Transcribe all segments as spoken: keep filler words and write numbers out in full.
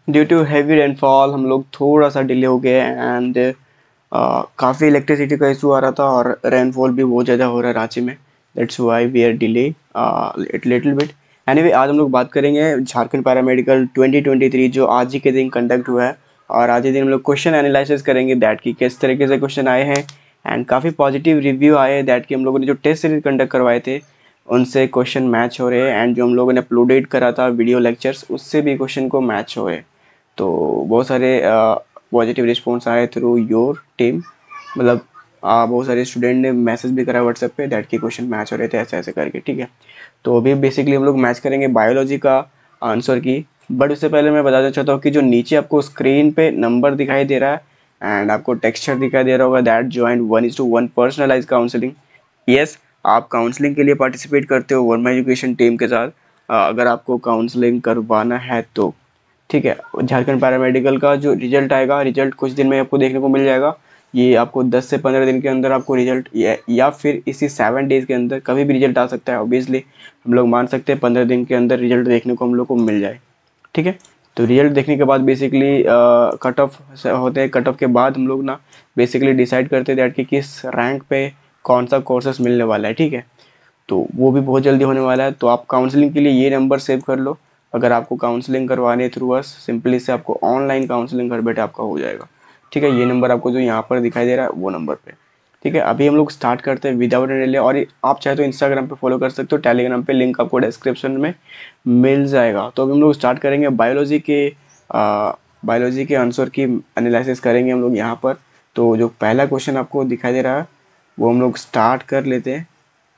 Due to heavy rainfall हम लोग थोड़ा सा डिले हो गए एंड काफ़ी इलेक्ट्रिसिटी का इशू आ रहा था और रेनफॉल भी बहुत ज़्यादा हो रहा है रांची में। That's why we are delay it little bit. Anyway आज हम लोग बात करेंगे Jharkhand paramedical twenty twenty three जो आज ही के दिन कंडक्ट हुआ है, और आज ही दिन हम लोग क्वेश्चन एनालिसिस करेंगे दैट की किस तरीके से क्वेश्चन आए हैं। एंड काफ़ी पॉजिटिव रिव्यू आए हैं दैट कि हम लोगों ने जो टेस्ट सीरीज कंडक्ट करवाए थे उनसे क्वेश्चन मैच हो रहे हैं, एंड जो हम लोगों ने अपलोडेड करा था वीडियो लेक्चर्स उससे भी क्वेश्चन को मैच हो रहे हैं। तो बहुत सारे पॉजिटिव रिस्पॉन्स आए थ्रू योर टीम, मतलब आ, बहुत सारे स्टूडेंट ने मैसेज भी करा व्हाट्सएप पे दैट के क्वेश्चन मैच हो रहे थे ऐसे ऐसे करके। ठीक है, तो अभी बेसिकली हम लोग मैच करेंगे बायोलॉजी का आंसर की। बट उससे पहले मैं बताना चाहता हूँ कि जो नीचे आपको स्क्रीन पे नंबर दिखाई दे रहा है एंड आपको टेक्सचर दिखाई दे रहा होगा that join one is two one personalise counselling. Yes, आप काउंसलिंग के लिए पार्टिसिपेट करते हो वर्मा एजुकेशन टीम के साथ। आ, अगर आपको काउंसलिंग करवाना है तो ठीक है, झारखंड पैरामेडिकल का जो रिजल्ट आएगा, रिजल्ट कुछ दिन में आपको देखने को मिल जाएगा। ये आपको दस से पंद्रह दिन के अंदर आपको रिजल्ट या, या फिर इसी सेवन डेज़ के अंदर कभी भी रिजल्ट आ सकता है। ऑब्वियसली हम लोग मान सकते हैं पंद्रह दिन के अंदर रिजल्ट देखने को हम लोग को मिल जाए। ठीक है, तो रिजल्ट देखने के बाद बेसिकली कट ऑफ होते हैं। कट ऑफ के बाद हम लोग ना बेसिकली डिसाइड करते हैं दैट कि किस रैंक पे कौन सा कोर्सेस मिलने वाला है। ठीक है, तो वो भी बहुत जल्दी होने वाला है। तो आप काउंसलिंग के लिए ये नंबर सेव कर लो। अगर आपको काउंसलिंग करवाने थ्रू अस, सिंपली से आपको ऑनलाइन काउंसलिंग घर बैठे आपका हो जाएगा। ठीक है, ये नंबर आपको जो यहाँ पर दिखाई दे रहा है वो नंबर पे। ठीक है, अभी हम लोग स्टार्ट करते हैं विदाउट एनी डिले। और आप चाहे तो इंस्टाग्राम पे फॉलो कर सकते हो, टेलीग्राम पे लिंक आपको डिस्क्रिप्शन में मिल जाएगा। तो अभी हम लोग स्टार्ट करेंगे बायोलॉजी के बायोलॉजी के आंसर की एनालिसिस करेंगे हम लोग यहाँ पर। तो जो पहला क्वेश्चन आपको दिखाई दे रहा है वो हम लोग स्टार्ट कर लेते हैं।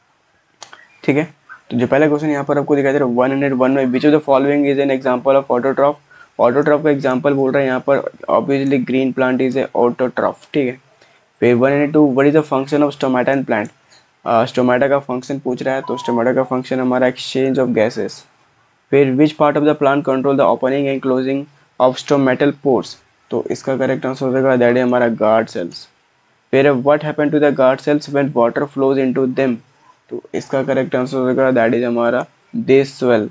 ठीक है, तो जो पहला क्वेश्चन यहाँ पर आपको दिखाई दे रहा है वन हंड्रेड वन में which of the following is an example of autotroph. Autotroph का एग्जांपल बोल रहा है यहाँ पर, obviously green plant is a autotroph. ठीक है, फिर one hundred two what is the function of stomata in plant. Stomata का फंक्शन पूछ रहा है, तो स्टोमेटा का फंक्शन हमारा एक्सचेंज ऑफ गैसेस। फिर which part of the plant control the opening and closing of stomatal pores. तो इसका करेक्ट आंसर हो जाएगा दैट इज हमारा गार्ड सेल्स। फिर what happen to the guard cells when water flows into them. तो इसका correct answer होगा that is हमारा दे स्वेल।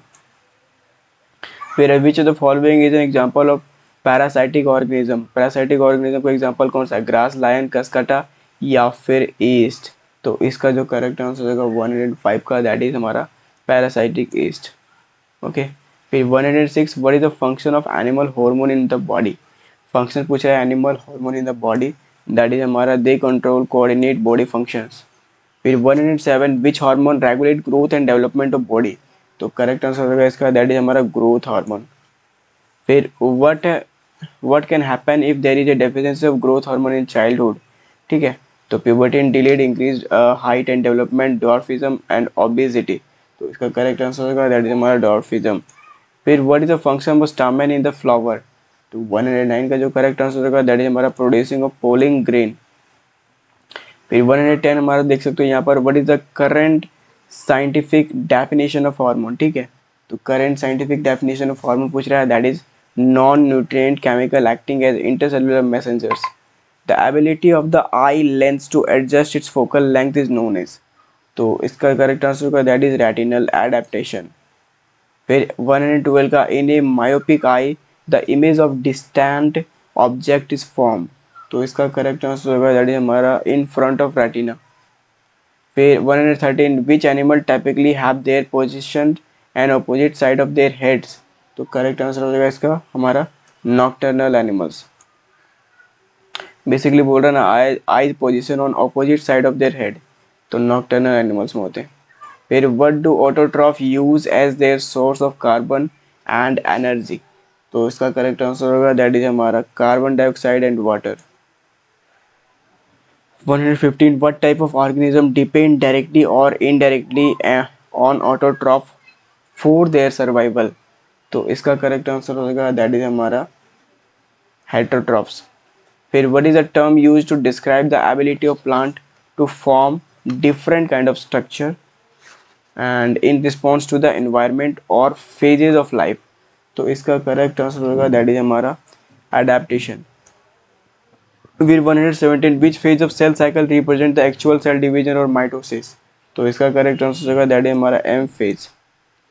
फिर which of the following is an example of parasitic organism. Parasitic organism का example कौन सा है, ग्रास, लायन, कसकटा या फिर ईस्ट। तो इसका जो करेक्ट आंसर होगा वन हंड्रेड फाइव का दैट इज हमारा पैरासाइटिक ईस्ट। ओके, फिर one hundred six what is the function of animal hormone in the body. Function पूछ रहा है animal hormone in the body, that is हमारा they control coordinate body functions. फिर one hundred seven which hormone regulate growth and development of body. तो correct answer होगा इसका that is हमारा growth hormone. फिर what what can happen if there is a deficiency of growth hormone in childhood. ठीक है, तो puberty and delayed increase height and development, dwarfism and obesity. तो इसका करेक्ट आंसर होगा दैट इज हमारा dwarfism. फिर what is the function of stamen in the flower. तो one hundred nine का जो करेक्ट आंसर होगा दैट इज हमारा प्रोड्यूसिंग ऑफ पोलिंग ग्रेन। फिर वन हंड्रेड टेन हमारा देख सकते हो यहाँ पर what is the current scientific definition of hormone. ठीक है, तो current scientific definition of hormone पूछ रहा है that is non nutrient chemical acting as intercellular messengers. The ability of the eye lens to adjust its focal length is known as. तो इसका correct answer होगा that is retinal adaptation. फिर one hundred twelve का in a myopic eye the image of distant object is form. तो इसका correct answer होगा that is हमारा in front of retina. फिर one hundred thirteen which animal typically have their position and opposite side of their heads. तो correct answer हो जाएगा इसका हमारा नॉक्टर्नल एनिमल्स। बेसिकली बोल रहा है ना eye eye position on opposite side of their head, तो नॉक्टर्नल एनिमल्स में होते हैं। फिर what do autotroph use as their source of carbon and energy. तो इसका करेक्ट आंसर होगा दैट इज हमारा carbon dioxide and water. One hundred fifteen what type of organism depend directly or indirectly uh, on autotroph for their survival। तो इसका correct answer होगा that is हमारा heterotrophs. फिर what is the term used to describe the ability of plant to form different kind of structure and in response to the environment or phases of life। तो इसका correct answer होगा that is हमारा adaptation। फिर one hundred seventeen which phase of cell cycle represent the actual cell division और mitosis. तो इसका correct answer होगा that is हमारा M phase.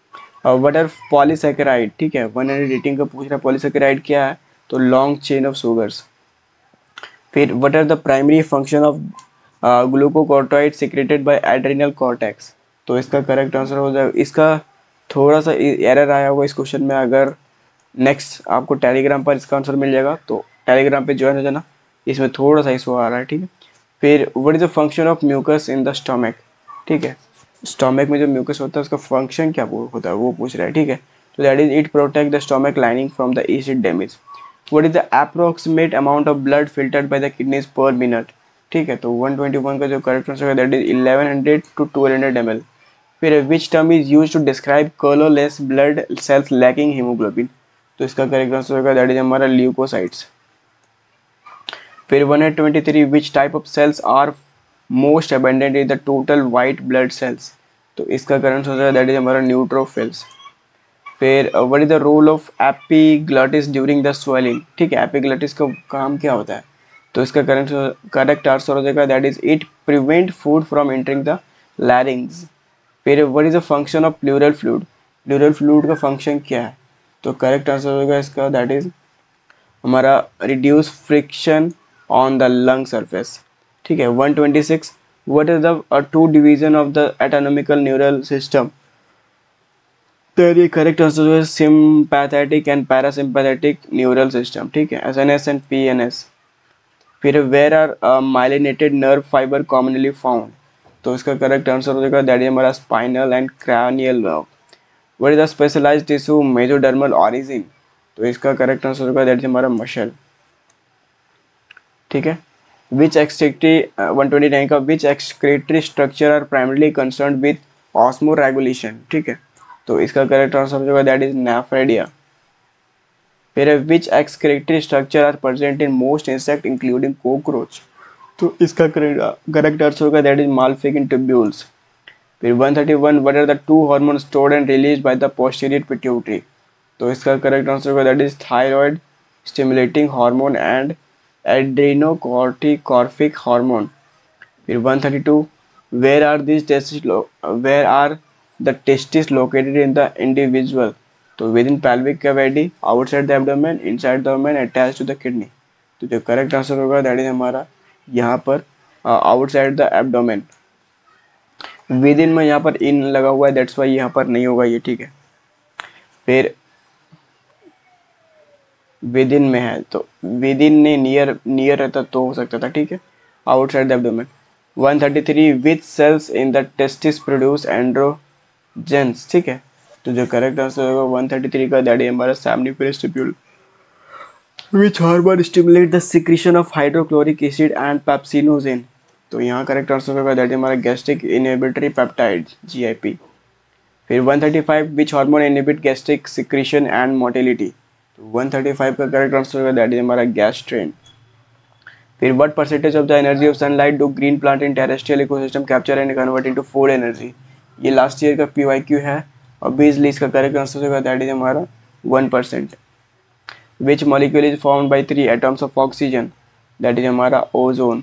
What are polysaccharide, ठीक है, वन हंड्रेड एटीन का पूछ रहा है पॉलीसेकेराइड क्या है, तो लॉन्ग चेन ऑफ शुगर्स। फिर what are the primary function of glucocorticoid secreted by adrenal cortex, तो इसका करेक्ट आंसर हो जाएगा, इसका थोड़ा सा एरर आया होगा इस क्वेश्चन में, अगर नेक्स्ट आपको टेलीग्राम पर इसका आंसर मिल जाएगा तो टेलीग्राम पे ज्वाइन हो जाना, इसमें थोड़ा सा इशू आ रहा है, ठीक है। फिर what is the function of mucus in the stomach, ठीक है, स्टमक में जो म्यूकस होता है उसका फंक्शन क्या होता है वो पूछ रहा है, ठीक है। तो that is it protect the stomach lining from the acid damage. What is the approximate amount of blood filtered by the kidneys per minute, ठीक है, तो वन ट्वेंटी वन का जो करेक्ट आंसर है that is eleven hundred to twelve hundred M L. फिर which term is use to describe colourless blood cells lacking haemoglobin, तो इसका correct answer होगा दैट इज हमारा ल्यूकोसाइट्स। फिर one twenty three which type of cells are most abundant in the total white blood cells, तो इसका correct answer है that is हमारा neutrophils. फिर what is the role of epiglottis during the swelling, ठीक है, epiglottis का काम क्या होता है, तो इसका करेक्ट करेक्ट आंसर हो जाएगा that is it prevent food from entering the larynx. फिर what is the function of pleural fluid, pleural fluid का फंक्शन क्या है, तो करेक्ट आंसर होगा इसका दैट इज हमारा reduce friction on the lung surface, ठीक है। One twenty six what is the two division of the autonomical neural system, तो ये करेक्ट आंसर है sympathetic and parasympathetic neural system, ठीक है, S N S and P N S. फिर where are myelinated nerve fibre commonly found, तो इसका correct answer हो जाएगा दैट इज हमारा spinal and cranial nerve. What is the specialised tissue mesodermal origin, तो इसका करेक्ट आंसर होगा that is हमारा मसल, ठीक है। Which excretory one twenty nine का which excretory structure are primarily concern with osmoregulation, ठीक है, तो इसका करेक्ट आंसर होगा दैट इज नेफ्रेडिया। फिर विच excretory structure are present in most insect including cockroach, तो इसका करेक्ट आंसर होगा दैट इज मालफिगन ट्यूब्यूल्स। फिर one thirty one what are the two hormone stored and release by the posterior pituitary, तो इसका correct answer होगा that is thyroid stimulating hormone and adrenocorticotropic hormone. फिर one thirty two where are this testis where are the testis located in the individual, तो within pelvic cavity, outside the abdomen, inside the ओमेन, attach to the kidney, तो जो correct answer होगा that is हमारा यहाँ पर outside the abdomen. Within में यहाँ पर इन लगा हुआ है दैट्स वाई यहाँ पर नहीं होगा ये, ठीक है। फिर विद इन में है तो विद इन ने नियर नियर रहता तो हो सकता था, ठीक है, outside the abdomen. One thirty three which cells in the testis produce androgens, ठीक है, तो जो करेक्ट आंसर होगा वन थर्टी थ्री का दैट इज हमारा seminiferous tubule. Which hormone stimulate the secretion of hydrochloric acid and pepsinogen, तो यहाँ correct answer होगा दैट इज हमारा gastric inhibitory peptide G I P. फिर one thirty five which hormone inhibit gastric secretion and motility, तो one thirty five का correct answer होगा that is हमारा gastrin. फिर what percentage of the energy of sunlight do green plant in terrestrial ecosystem capture and convert into food energy, ये last year का P Y Q है, obviously इसका correct answer होगा that is हमारा one percent. Which molecule is formed by three atoms of oxygen, that is हमारा ozone.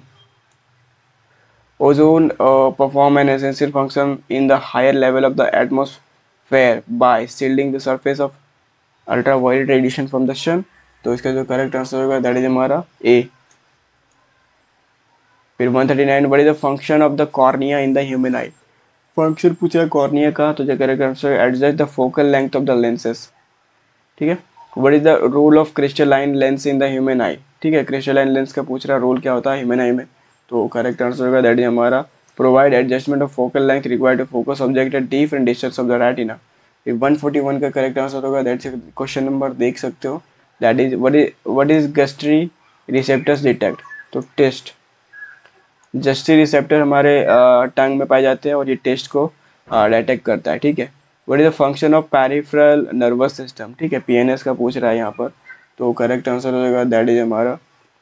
Ozone uh, perform an essential function in the higher level of the atmosphere by shielding the surface of ultraviolet radiation from the sun, तो इसका जो correct answer होगा that is हमारा A. फिर one thirty nine what is the function of the cornea in the human eye, function पूछा cornea का, तो जो करेक्ट आंसर है adjust the focal length of the lenses, ठीक है। What is the role of crystalline lens in the human eye, ठीक है, crystalline lens का पूछ रहा रोल क्या होता है ह्यूमन आई में, तो करेक्ट आंसर होगा दैट इज हमारा provide adjustment of focal length required to focus object at different distance of the retina. One forty one का करेक्ट आंसर होगा दैट क्वेश्चन नंबर देख सकते हो that is what is what is gustatory receptors detect, तो taste gustatory receptor हमारे tongue में पाए जाते हैं और ये टेस्ट को डिटेक्ट uh, करता है, ठीक है। What is the function of peripheral nervous system, ठीक है, पी एन एस का पूछ रहा है यहाँ पर, तो करेक्ट आंसर होगा दैट इज हमारा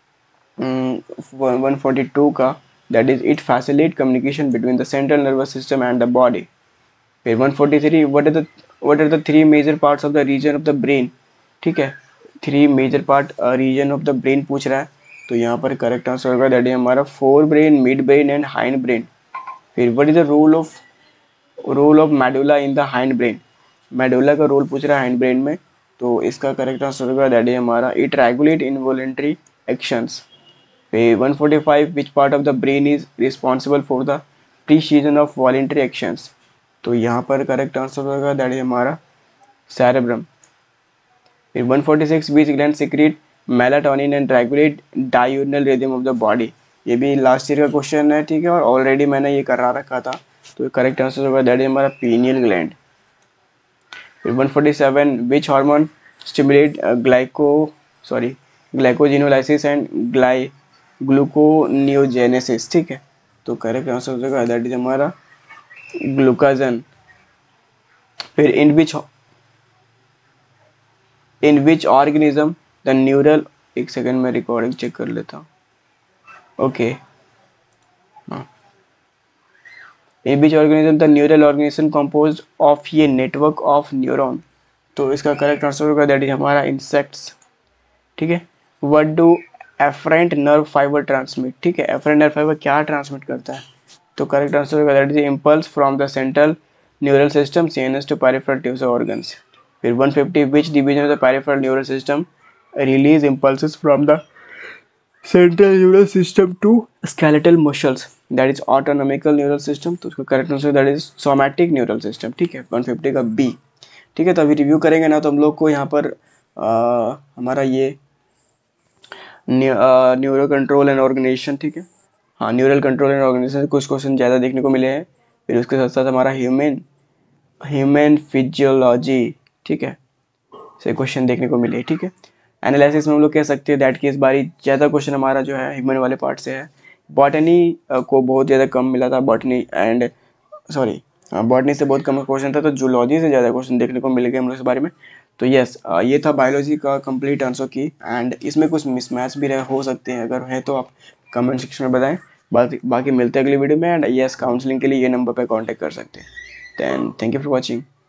वन फोर्टी टू का that is it facilitate communication between the central nervous system and the body. फिर one forty three what are the what are the three major parts of the region of the brain, ठीक है, three major part region of the brain पूछ रहा है, तो यहाँ पर correct answer होगा दैट इज हमारा forebrain, mid brain and hindbrain. फिर what is the role of role of medulla in the hindbrain, medulla का रोल पूछ रहा है हैंड ब्रेन में, तो इसका करेक्ट आंसर होगा दैट इज हमारा इट रेगुलेट इनवॉलेंट्री एक्शंस। फिर one forty five which part of the brain is responsible for the precision of voluntary actions, तो यहाँ पर करेक्ट आंसर होगा दैट इज हमारा सेरेब्रम। फिर one forty six which gland secrete melatonin and regulate diurnal rhythm of the body, ये भी last year का question है, ठीक है, और ऑलरेडी मैंने ये करा रखा था, तो करेक्ट आंसर होगा दैट इज हमारा पीनियल ग्लैंड। फिर one forty seven which hormone stimulate glyco sorry glycogenolysis and gly gluconeogenesis, ठीक है, तो करेक्ट आंसर हो जाएगा दैट इज हमारा ग्लूकाजन। फिर in which in which organism the neural, एक सेकंड में रिकॉर्डिंग चेक कर लेता हूँ, ओके, हाँ, in which organism the neural organisation composed of ये नेटवर्क ऑफ न्यूरॉन, तो इसका करेक्ट आंसर होगा दैट इज हमारा इंसेक्ट्स, ठीक है। What do efferent nerve fibre transmit, ठीक है, एफरेंट नर्व फाइबर क्या ट्रांसमिट करता है, तो करेक्ट आंसर होगा that is impulse from the central neural system CNS to peripheral tubes organs. फिर one fifty which division of the peripheral neural system release impulses from the central neural system to skeletal muscles, that is autonomical neural system, तो उसका correct answer that is somatic neural system, ठीक है, one fifty का B, ठीक है। तो अभी review करेंगे ना, तो हम लोग को यहाँ पर आ, हमारा ये न्यूरो कंट्रोल एंड ऑर्गेनाइजेशन, ठीक है, हाँ, न्यूरल कंट्रोल एंड ऑर्गेनाइजेशन कुछ क्वेश्चन ज़्यादा देखने को मिले हैं। फिर उसके साथ साथ हमारा ह्यूमन ह्यूमन फिजियोलॉजी, ठीक है, से क्वेश्चन देखने को मिले, ठीक है। एनालिसिस में हम लोग कह सकते हैं दैट कि इस बारी ज़्यादा क्वेश्चन हमारा जो है ह्यूमन वाले पार्ट से है। बॉटनी को बहुत ज़्यादा कम मिला था, बॉटनी एंड सॉरी बॉटनी से बहुत कम क्वेश्चन था, तो जूलॉजी से ज़्यादा क्वेश्चन देखने को मिल गए हम लोग इस बारे में। तो यस, ये था बायोलॉजी का कंप्लीट आंसर की, एंड इसमें कुछ मिसमैच भी रहे हो सकते हैं, अगर है तो आप कमेंट सेक्शन में बताएं। बाकी बाकी मिलते हैं अगली वीडियो में, एंड यस, काउंसलिंग के लिए ये नंबर पर कांटेक्ट कर सकते हैं। Then thank you for watching.